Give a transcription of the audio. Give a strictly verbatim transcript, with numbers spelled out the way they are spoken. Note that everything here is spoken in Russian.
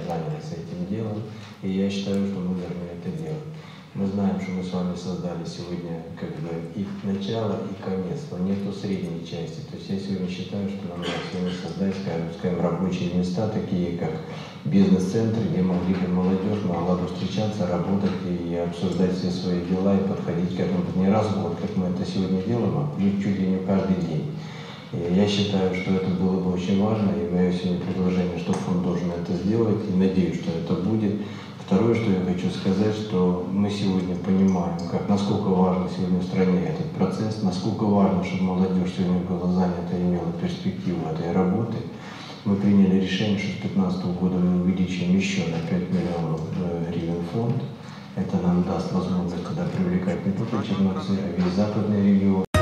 занялись этим делом, и я считаю, что мы должны это делать. Мы знаем, что мы с вами создали сегодня как бы и начало, и конец, но нету средней части. То есть я сегодня считаю, что нам надо сегодня создать, скажем, скажем, рабочие места, такие как бизнес-центры, где могли бы молодежь могла бы встречаться, работать и обсуждать все свои дела и подходить к этому не раз в год, как мы это сегодня делаем, а чуть ли не каждый день. И я считаю, что это было бы очень важно, и мое сегодня предложение, что фонд должен это сделать, и надеюсь, что это будет. Второе, что я хочу сказать, что мы сегодня понимаем, как, насколько важно сегодня в стране этот процесс, насколько важно, чтобы молодежь сегодня была занята и имела перспективу этой работы. Мы приняли решение, что с две тысячи пятнадцатого года мы увеличим еще на пять миллионов гривен фонд. Это нам даст возможность тогда привлекать не только Черновцы, а весь западный регион.